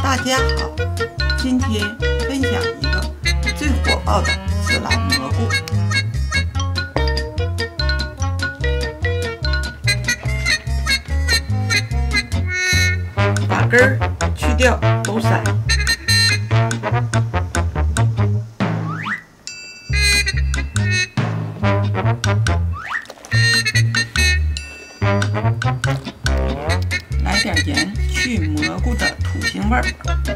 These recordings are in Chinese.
大家好，今天分享一个最火爆的紫兰蘑菇。把根儿去掉都散。来点盐去蘑菇的土腥味儿。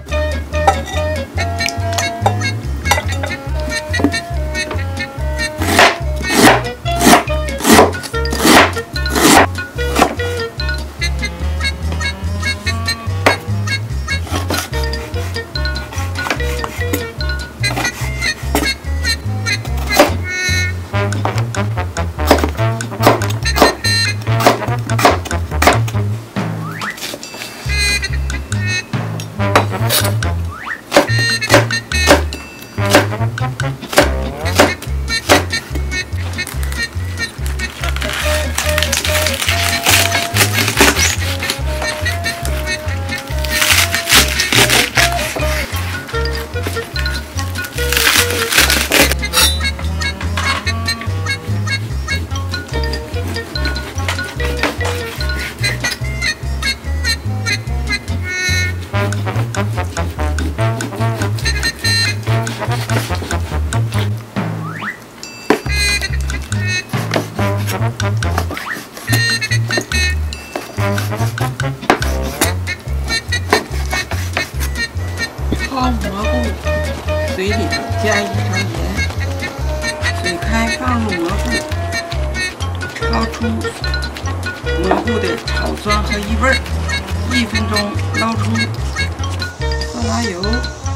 焯蘑菇，水里头加一勺盐，水开放入蘑菇，焯出蘑菇的草酸和异味，1分钟捞出，色拉油。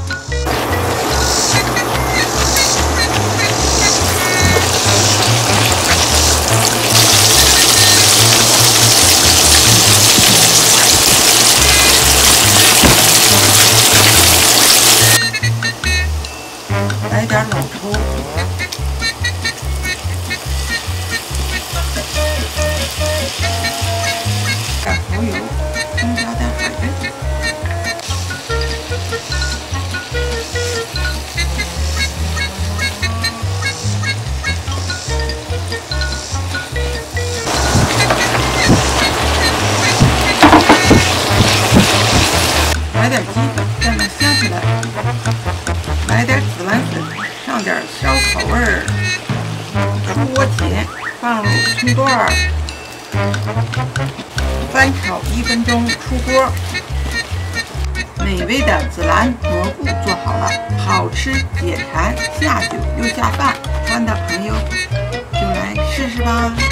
来点老抽，点蚝油，增加点海味。来点鸡粉，让它香起来。来点紫兰粉，上点烧烤味儿。出锅前放入葱段，翻炒1分钟出锅。美味的紫兰蘑菇做好了，好吃解馋，下酒又下饭。喜欢的朋友就来试试吧。